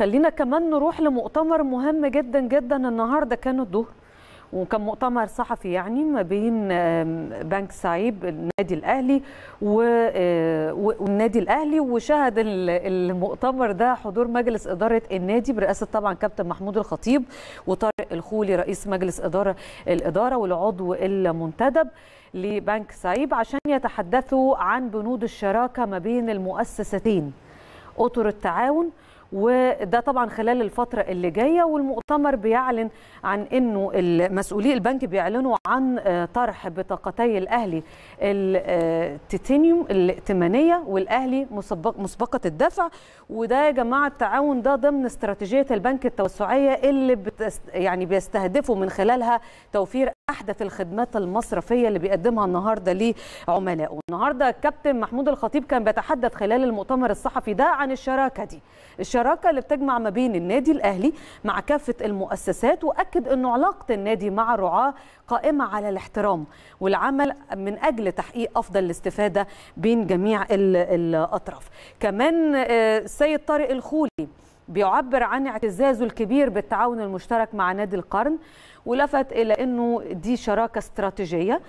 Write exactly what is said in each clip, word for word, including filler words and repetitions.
خلينا كمان نروح لمؤتمر مهم جدا جدا النهارده، كان الظهر وكان مؤتمر صحفي يعني ما بين بنك سعيب النادي الاهلي والنادي الاهلي، وشهد المؤتمر ده حضور مجلس اداره النادي برئاسه طبعا كابتن محمود الخطيب وطارق الخولي رئيس مجلس اداره الاداره والعضو المنتدب لبنك سعيب عشان يتحدثوا عن بنود الشراكه ما بين المؤسستين، اطر التعاون، وده طبعا خلال الفترة اللي جاية. والمؤتمر بيعلن عن انه مسؤولي البنك بيعلنوا عن طرح بطاقتي الاهلي التيتانيوم الائتمانية والاهلي مسبق مسبقة الدفع، وده يا جماعة التعاون ده ضمن استراتيجية البنك التوسعية اللي بتست يعني بيستهدفوا من خلالها توفير احدث الخدمات المصرفية اللي بيقدمها النهارده لعملائه. النهارده الكابتن محمود الخطيب كان بيتحدث خلال المؤتمر الصحفي ده عن الشراكة دي، الشراكة اللي بتجمع ما بين النادي الأهلي مع كافة المؤسسات، وأكد أنه علاقة النادي مع الرعاة قائمة على الاحترام والعمل من أجل تحقيق أفضل الاستفادة بين جميع الأطراف. كمان السيد طارق الخولي بيعبر عن اعتزازه الكبير بالتعاون المشترك مع نادي القرن، ولفت إلى أنه دي شراكة استراتيجية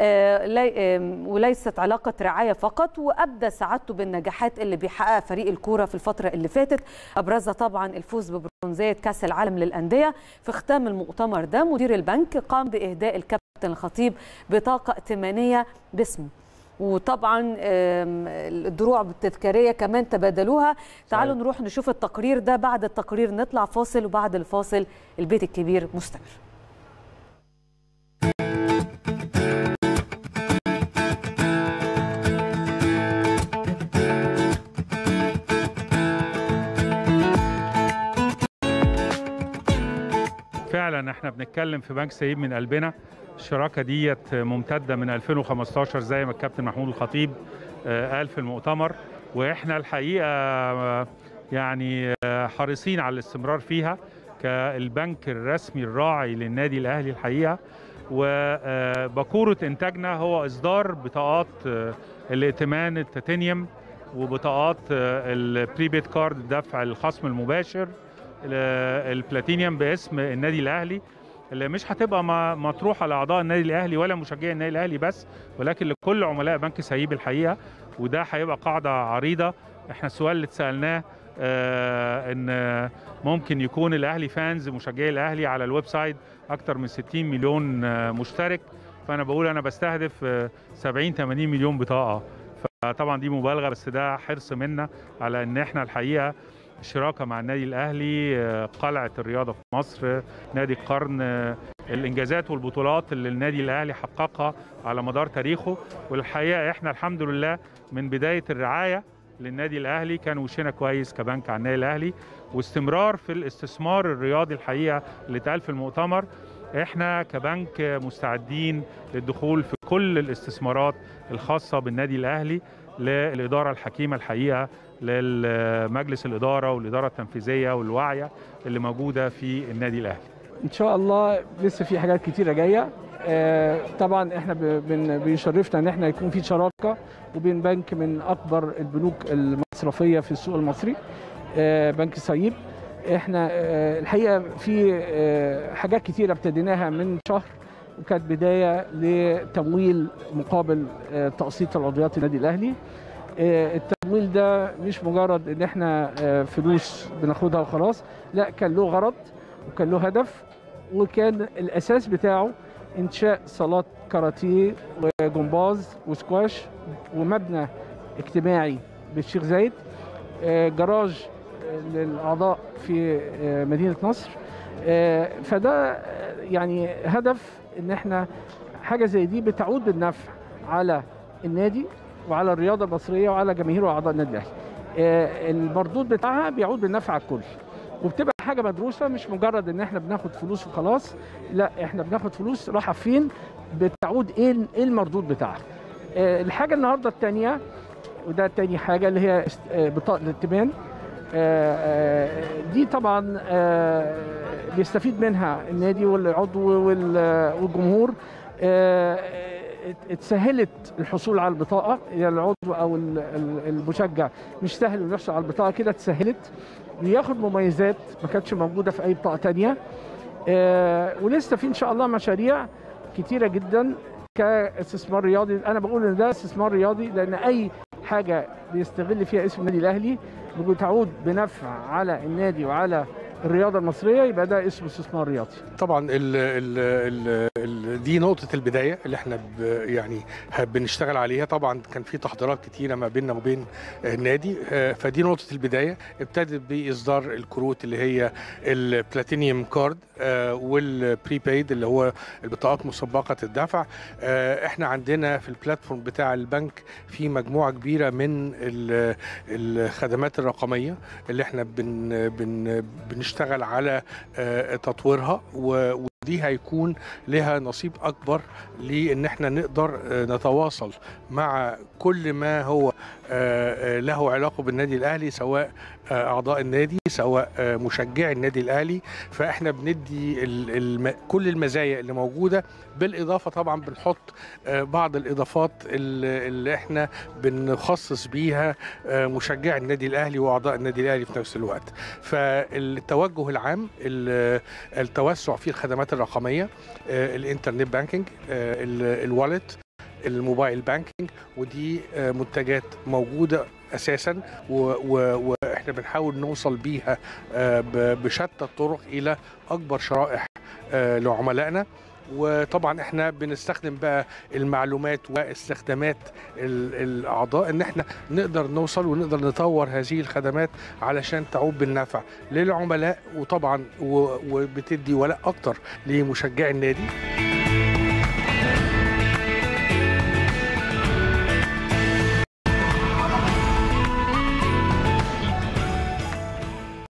وليست علاقة رعاية فقط، وأبدى سعادته بالنجاحات اللي بيحققها فريق الكورة في الفترة اللي فاتت، أبرزها طبعا الفوز ببرونزية كأس العالم للأندية. في ختام المؤتمر ده مدير البنك قام بإهداء الكابتن الخطيب بطاقة ائتمانية باسمه، وطبعا الدروع التذكاريه كمان تبادلوها. تعالوا نروح نشوف التقرير ده، بعد التقرير نطلع فاصل، وبعد الفاصل البيت الكبير مستمر. فعلا احنا بنتكلم في بنك سعيب من قلبنا. الشراكه ديت ممتده من ألفين وخمستاشر زي ما الكابتن محمود الخطيب قال في المؤتمر، واحنا الحقيقه يعني حريصين على الاستمرار فيها كالبنك الرسمي الراعي للنادي الاهلي الحقيقه. وبكوره انتاجنا هو اصدار بطاقات الائتمان التيتانيوم وبطاقات البريبيد كارد دفع الخصم المباشر البلاتينيوم باسم النادي الاهلي، اللي مش هتبقى مطروحه لاعضاء النادي الاهلي ولا مشجعي النادي الاهلي بس، ولكن لكل عملاء بنك سعيب الحقيقه. وده هيبقى قاعده عريضه. احنا السؤال اللي اتسالناه آه ان ممكن يكون الاهلي فانز مشجعي الاهلي على الويب سايت اكتر من ستين مليون آه مشترك، فانا بقول انا بستهدف آه سبعين ثمانين مليون بطاقه. فطبعا دي مبالغه، بس ده حرص منا على ان احنا الحقيقه الشراكه مع النادي الاهلي، قلعه الرياضه في مصر، نادي القرن، الانجازات والبطولات اللي النادي الاهلي حققها على مدار تاريخه. والحقيقه احنا الحمد لله من بدايه الرعايه للنادي الاهلي كان وشنا كويس كبنك على النادي الاهلي، واستمرار في الاستثمار الرياضي الحقيقه اللي اتقال في المؤتمر. احنا كبنك مستعدين للدخول في كل الاستثمارات الخاصه بالنادي الاهلي للاداره الحكيمه الحقيقه، للمجلس الاداره والاداره التنفيذيه والواعيه اللي موجوده في النادي الاهلي. ان شاء الله لسه في حاجات كتيره جايه. آه طبعا احنا بيشرفنا ان احنا يكون في شراكه وبين بنك من اكبر البنوك المصرفيه في السوق المصري، آه بنك سعيب. احنا آه الحقيقه في آه حاجات كتيره ابتديناها من شهر، وكانت بدايه لتمويل مقابل آه تقسيط العضويات النادي الاهلي. التمويل ده مش مجرد ان احنا فلوس بناخدها وخلاص، لا، كان له غرض وكان له هدف، وكان الاساس بتاعه انشاء صالات كاراتيه وجمباز وسكواش ومبنى اجتماعي بالشيخ زايد، جراج للاعضاء في مدينه نصر. فده يعني هدف ان احنا حاجه زي دي بتعود بالنفع على النادي وعلى الرياضه المصريه وعلى جماهير واعضاء النادي الاهلي. المردود بتاعها بيعود بالنفع على الكل، وبتبقى حاجه مدروسه، مش مجرد ان احنا بناخد فلوس وخلاص، لا، احنا بناخد فلوس رايحه فين، بتعود ايه ايه المردود بتاعها. الحاجه النهارده الثانيه، وده تاني حاجه، اللي هي بطاقه الائتمان. دي طبعا بيستفيد منها النادي والعضو والجمهور. اتسهلت الحصول على البطاقه، يعني العضو او المشجع مش سهل انه يحصل على البطاقه، كده اتسهلت، بياخد مميزات ما كانتش موجوده في اي بطاقه ثانيه. آه ولسه في ان شاء الله مشاريع كتيره جدا كاستثمار رياضي. انا بقول ان ده استثمار رياضي لان اي حاجه بيستغل فيها اسم النادي الاهلي بتعود بنفع على النادي وعلى الرياضه المصريه، يبقى ده اسمه استثمار رياضي. طبعا ال ال ال ال دي نقطه البدايه اللي احنا يعني بنشتغل عليها. طبعا كان في تحضيرات كتيره ما بيننا وبين النادي، فدي نقطه البدايه. ابتدت باصدار الكروت اللي هي البلاتينيوم كارد والبريبايد اللي هو البطاقات مسبقه الدفع. احنا عندنا في البلاتفورم بتاع البنك في مجموعه كبيره من الخدمات الرقميه اللي احنا بن بن بنشتغل على تطويرها، ودي هيكون لها نصيب اكبر لان احنا نقدر نتواصل مع كل ما هو له علاقه بالنادي الاهلي، سواء اعضاء النادي سواء مشجعي النادي الاهلي. فاحنا بندي الم... كل المزايا اللي موجوده، بالاضافه طبعا بنحط بعض الاضافات اللي, اللي احنا بنخصص بيها مشجعي النادي الاهلي واعضاء النادي الاهلي في نفس الوقت. فالتوجه العام التوسع في الخدمات الرقميه، الانترنت بانكينج، الوالت، الموبايل بانكينج، ودي منتجات موجوده اساسا واحنا بنحاول نوصل بيها بشتى الطرق الى اكبر شرائح لعملائنا. وطبعا احنا بنستخدم بقى المعلومات واستخدامات الاعضاء ان احنا نقدر نوصل ونقدر نطور هذه الخدمات علشان تعود بالنفع للعملاء، وطبعا وبتدي ولاء اكتر لمشجعي النادي.